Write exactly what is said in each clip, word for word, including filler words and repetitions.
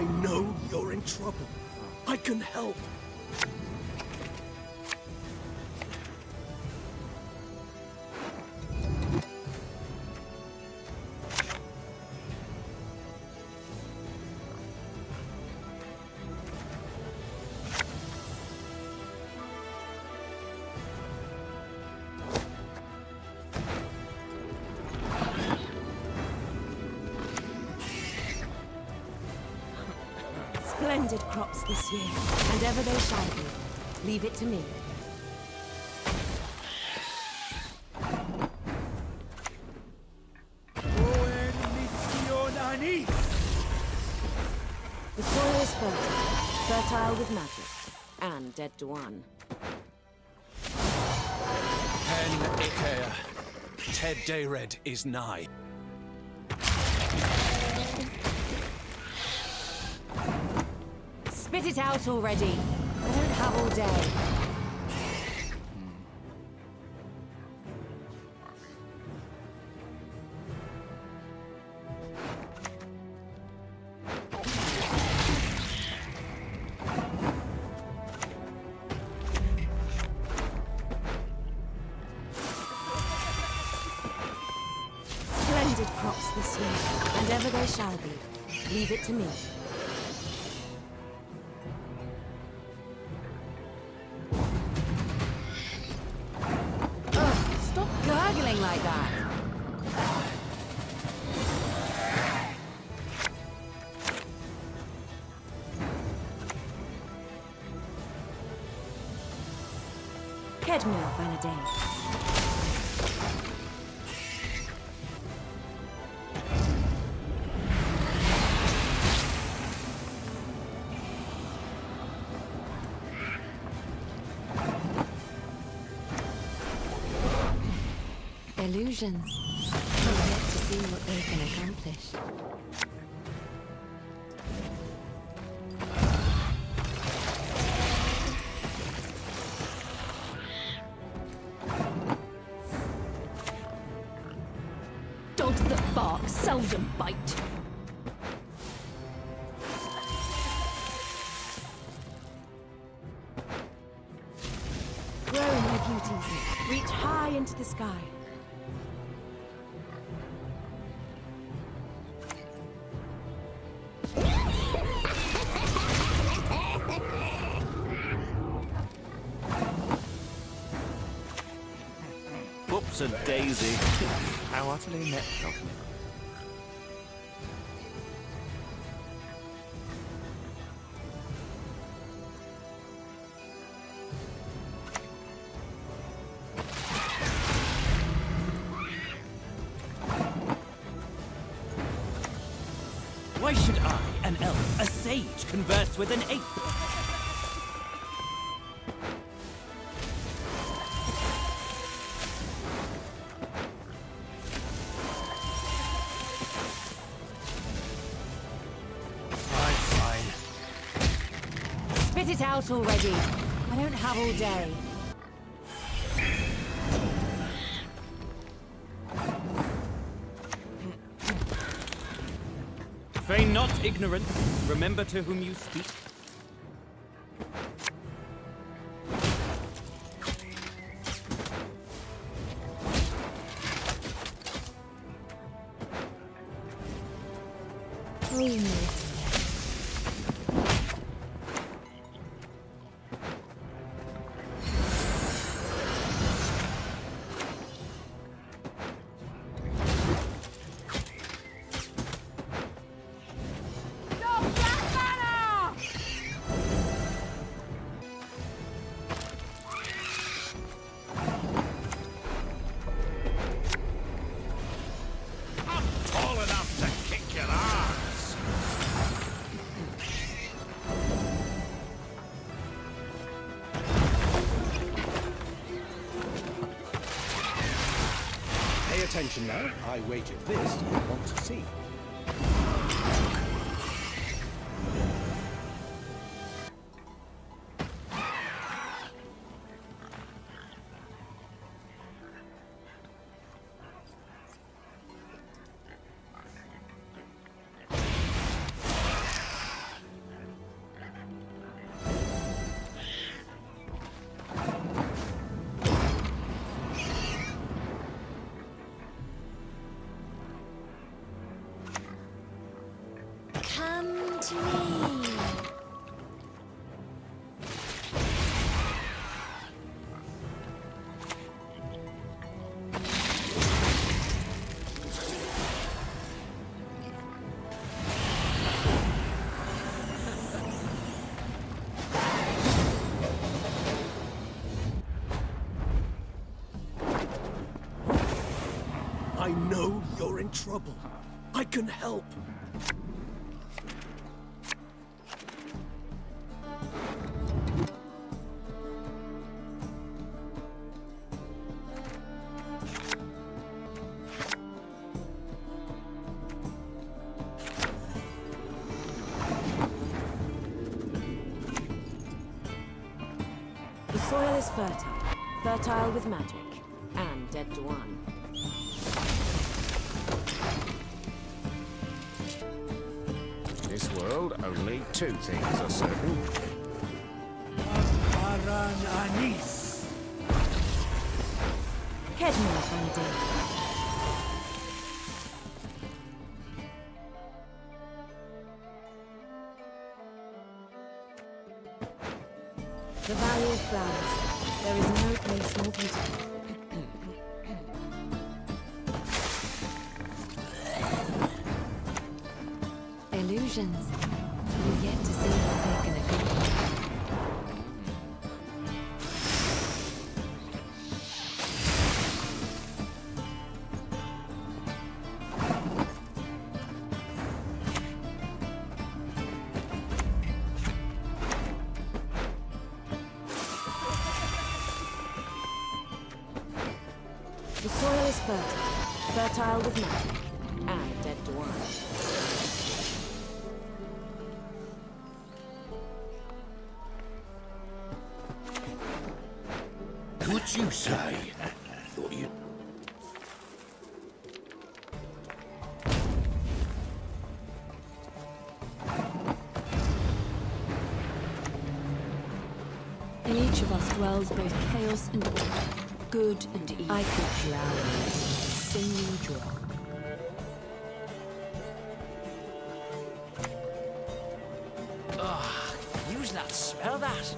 I know you're in trouble. I can help. Splendid crops this year, and ever they shall be. Leave it to me. The soil is fertile, fertile with magic, and dead to one. Pen Ikea. Ted Dayred is nigh. Spit it out already. I don't have all day. Splendid crops this year, and ever they shall be. Leave it to me. Like that. Head me off, Vanadane. Illusions. Can't wait to see what they can accomplish. Dogs that bark seldom bite. Grow, my beauties. Reach high into the sky. Whoops and daisy. How utterly inept of me. Why should I, an elf, a sage, converse with an ape? Spit it out already. I don't have all day. Feign not ignorant. Remember to whom you speak. Oh, you know. Attention now, I wager this you want to see. Catch me! I know you're in trouble. I can help. The soil is fertile. Fertile with magic. And dead to one. This world, only two things are certain. Anis. Kedmore Vanity. The Valley of Flowers. There is no place more beautiful. Illusions. You get to see how big and a good one. The soil is fertile. Fertile with magic. And dead to one. What'd you say? Thought you... In each of us dwells both chaos and order, good and evil. I could drown in a single drop. Ugh, use that, smell that.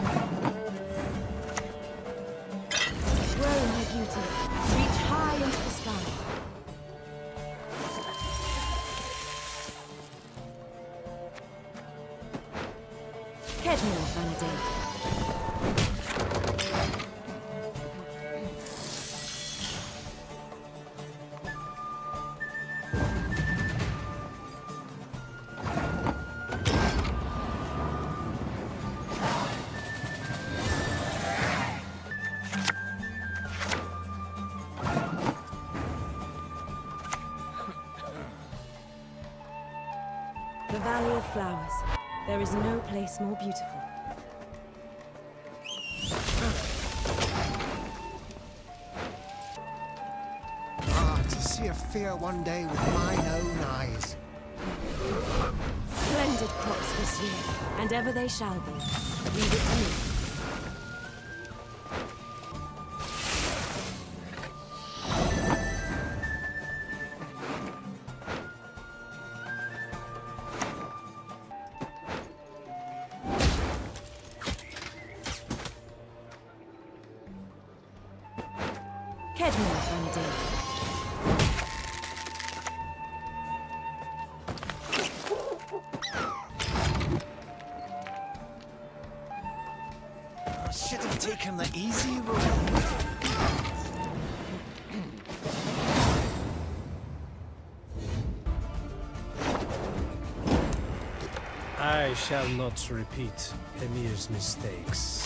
Grow in her beauty, reach high into the sky. Kedmore Vanity. The Valley of Flowers. There is no place more beautiful. Ah, to see a fear one day with mine own eyes. Splendid crops this year, and ever they shall be. Leave it to me. Kedmore Vanity. I should have taken the easy road. I shall not repeat Emir's mistakes.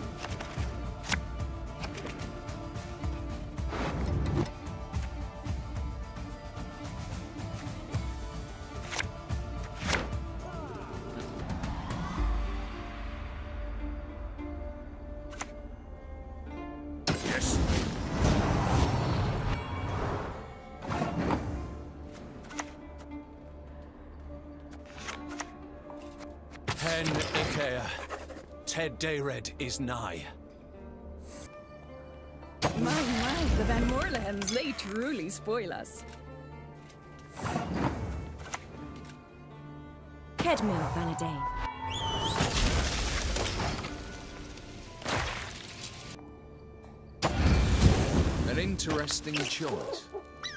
Pen Ikea. Ted Dayred is nigh. My, my, the Van Moorlands, they truly spoil us. Kedmil Vanadane. An interesting choice.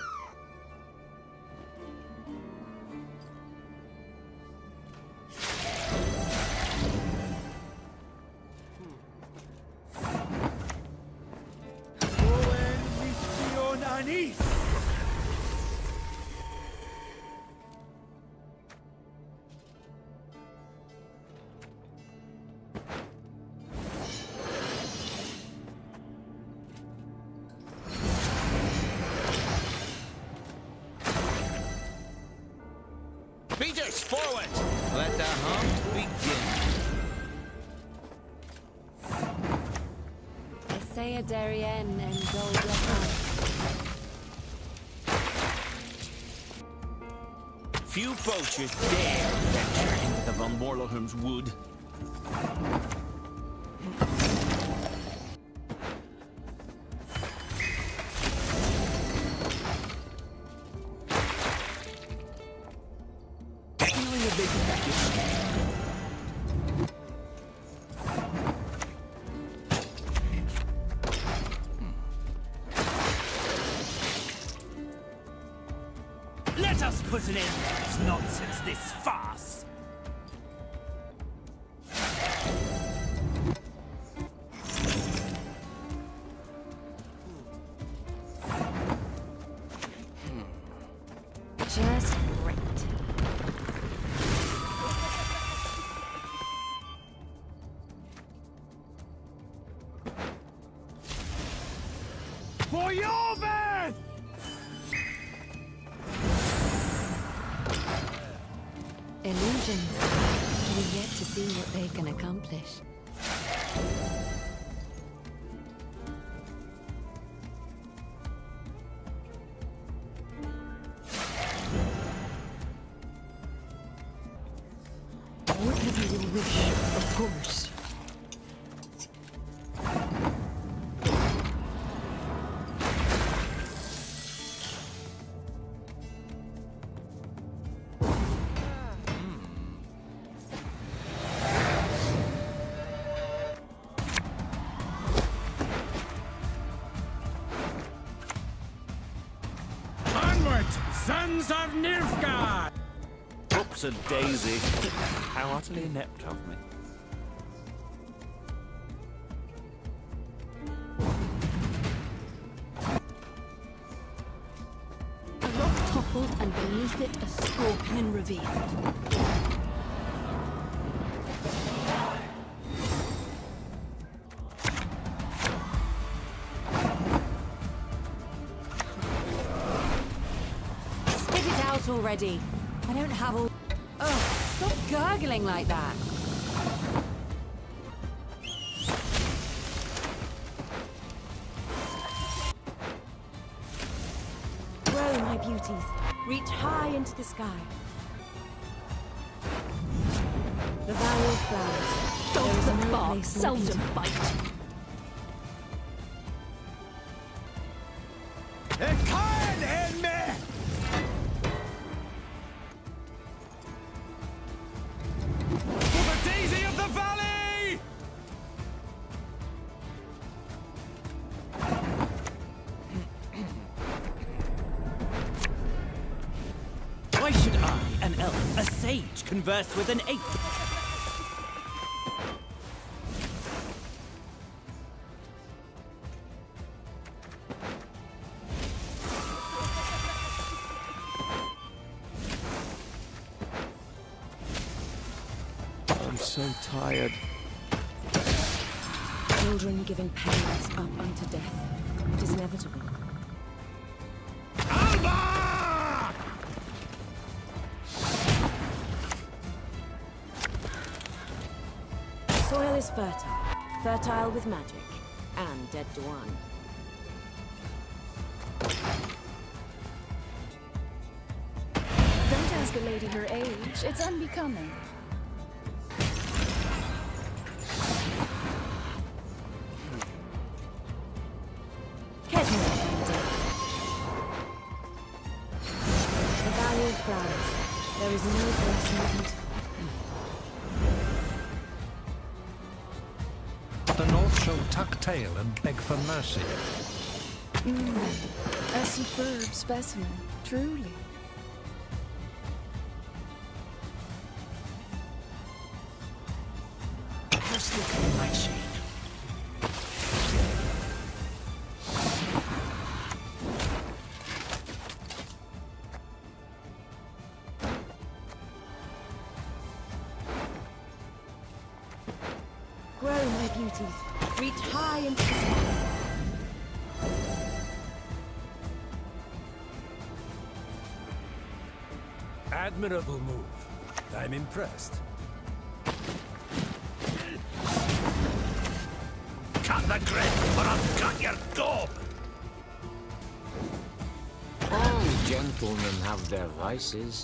Beaters, forward! Let the hunt begin. Essaya Darien and Gold. Few poachers dare venture into the Von Morlohum's wood. Let us put an end to this nonsense, this farce! Just great. For your birth! Illusions. We've yet to see what they can accomplish. Whatever your wish, of course. Sons of Nilfgaard! Oops a daisy. How utterly inept of me. A rock toppled and beneath it a scorpion revealed. Already. I don't have all... Oh, stop gurgling like that. Grow, my beauties. Reach high into the sky. The valley of flowers. Dogs that bark seldom bite. Why should I, an elf, a sage, converse with an ape? I'm so tired. Children giving parents up unto death. It is inevitable. Soil is fertile. Fertile with magic. And dead to one. Don't ask a lady her age. It's unbecoming. The valley of flowers. There is no place movement, tuck tail and beg for mercy. Mm, a superb specimen, truly. Just look at the nightshade. Grow, my beauties. Reach high into the sky. Admirable move. I'm impressed. Cut the grid, or I'll cut your gob! All gentlemen have their vices.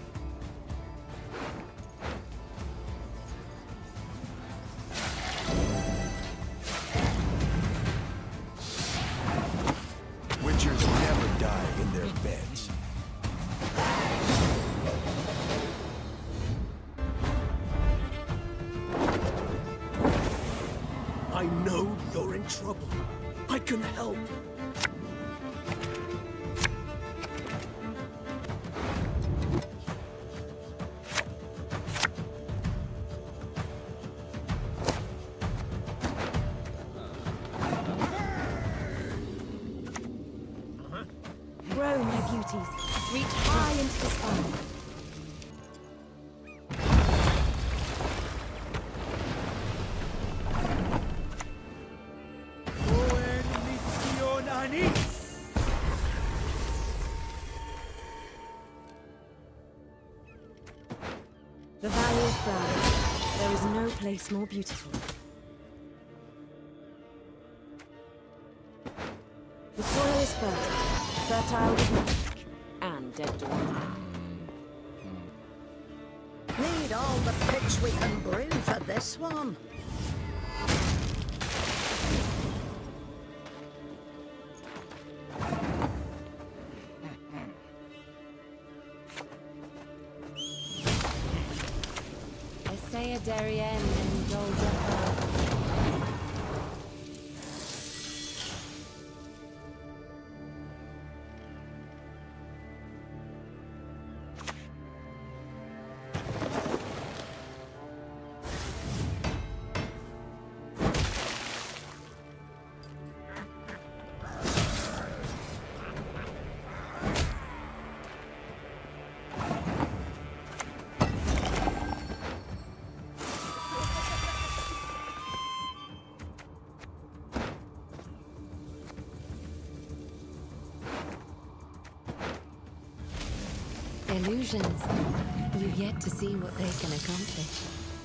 Witchers never die in their beds. I know you're in trouble. I can help. Grow, my beauties. Reach high into the sky. The Valley of Flowers. There is no place more beautiful. The soil is fertile, fertile with magic and dead dawn. Need all the pitch we can brew for this one. Scoia'tael and Jackpot. Illusions. You've yet to see what they can accomplish.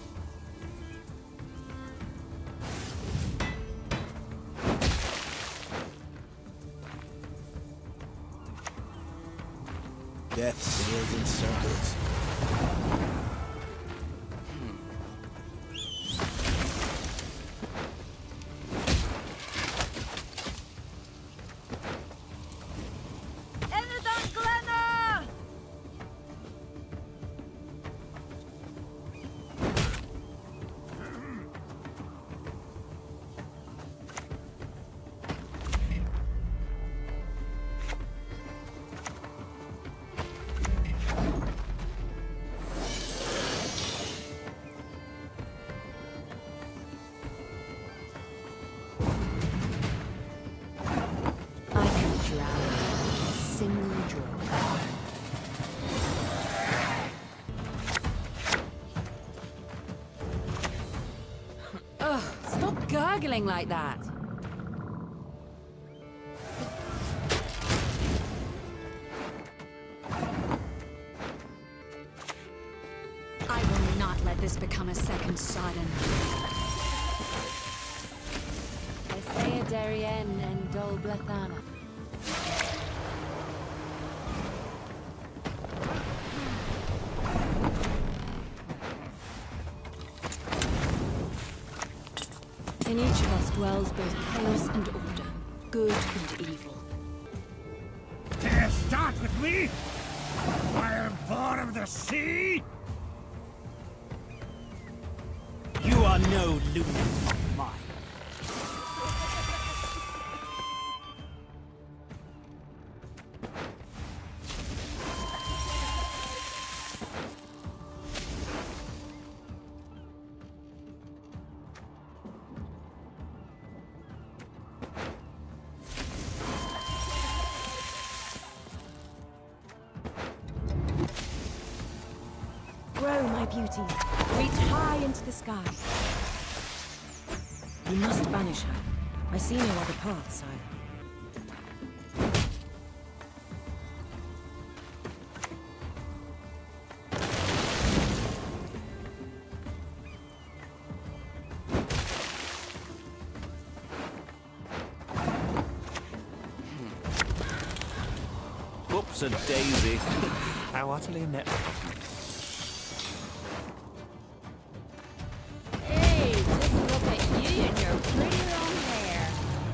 Death sails in circles. Ugh, stop gurgling like that. I will not let this become a second Sodom. Scoia'tael and do'lblethana. In each of us dwells both chaos and order, good and evil. Dare start with me? Fireborn of the sea? You are no luminance of mine. Grow, my beauties. Reach high into the sky. You must banish her. I see no other path, sire. Whoops a daisy. How utterly inept. Hey, just look at you and your pretty long hair.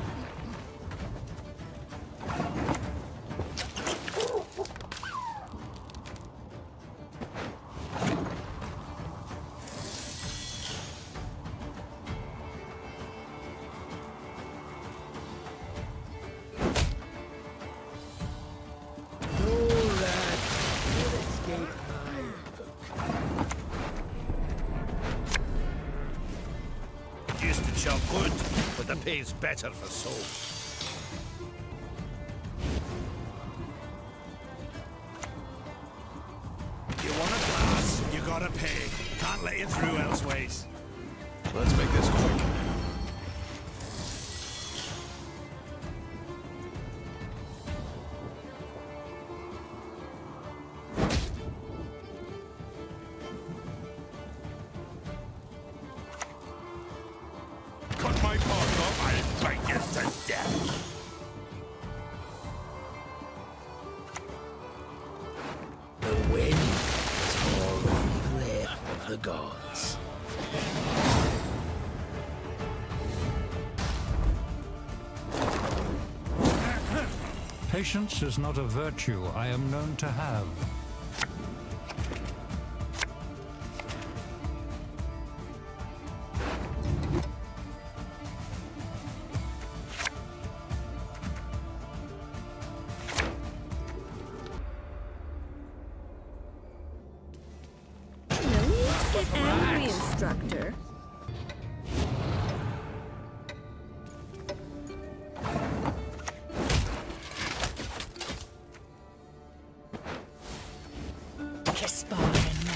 Used to chop wood, but the pay's better for soul. You want a glass, you gotta pay. Can't let you through elseways. Let's make this quick. Cut my paws off, I'll bite you to death. The wind tore on the breath of the gods. Patience is not a virtue I am known to have. No need to get angry, instructor. Kiss barn.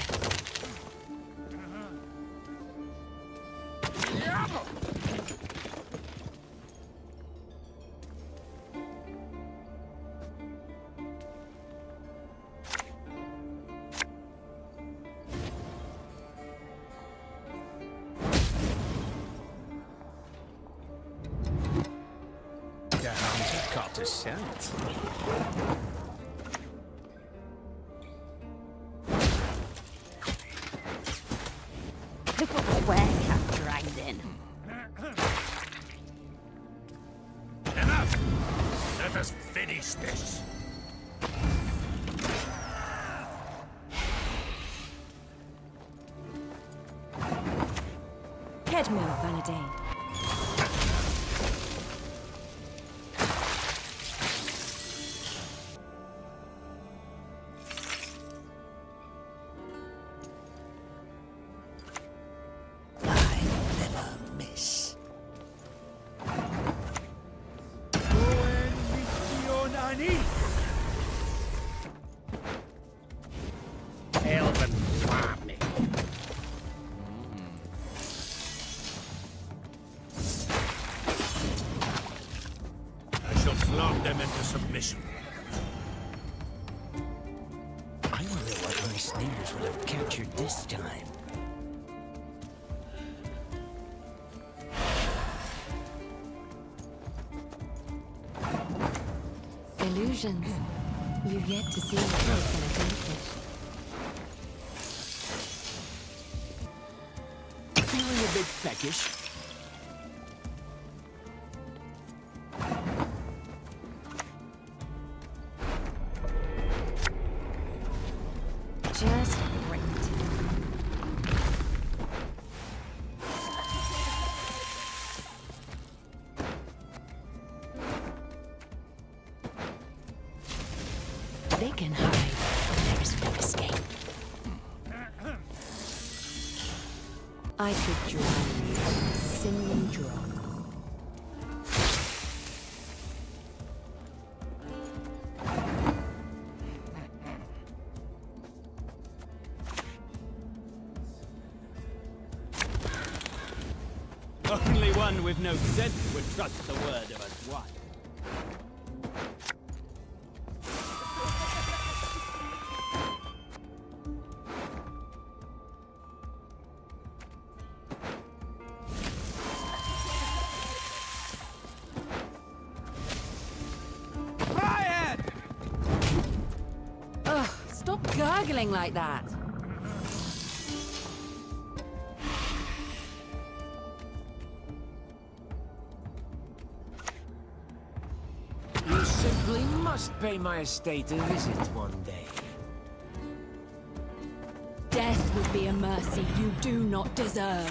The hounds have caught a scent. Look what we're capturing then. Enough! Let us finish this. Kedmil Vanadain. I never miss. Elven farming. I shall flog them into submission. I wonder what my sneakers would have captured this time. Illusions. You've yet to see what I can accomplish. Feeling a bit peckish? Just great. They can hide, but there is no escape. I could drown you, singing drum. One with no sense would trust the word of a swine. Ugh, stop gurgling like that. You simply must pay my estate a visit one day. Death would be a mercy you do not deserve.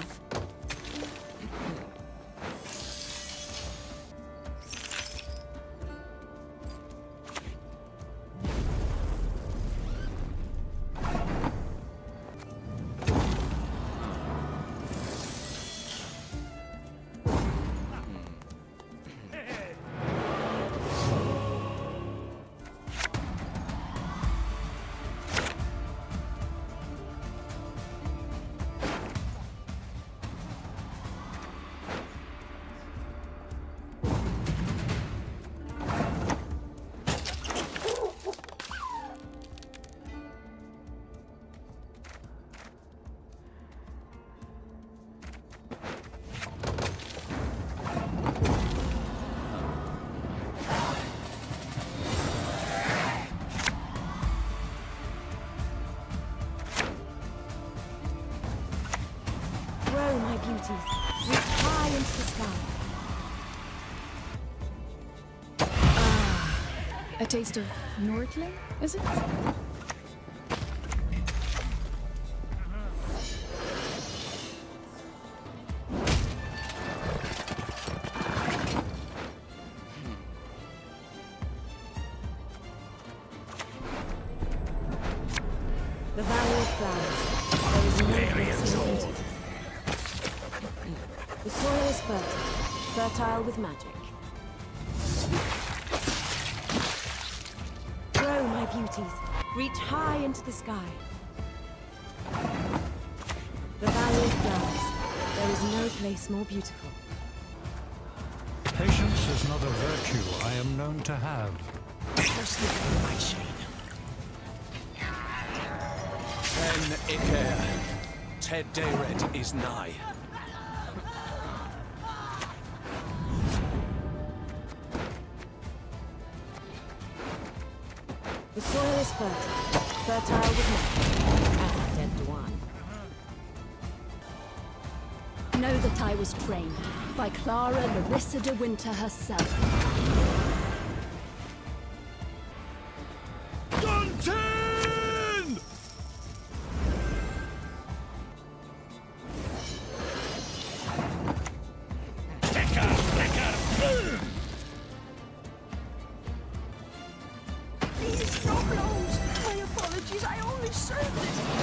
My beauties, reach high into the sky. Ah, a taste of Nordling, is it? The Valley of Flowers. There is no place in beauty. The soil is fertile, fertile with magic. Grow, my beauties, reach high into the sky. The Valley of Flowers, there is no place more beautiful. Patience is not a virtue I am known to have. Just the way my shade. Ten Iker. Ted Dayred is nigh. The soil is fertile, fertile with magic, and dead one. Know that I was trained by Clara Larissa de Winter herself. Dunton! Lecker, lecker! These are not blows. My apologies, I only served it.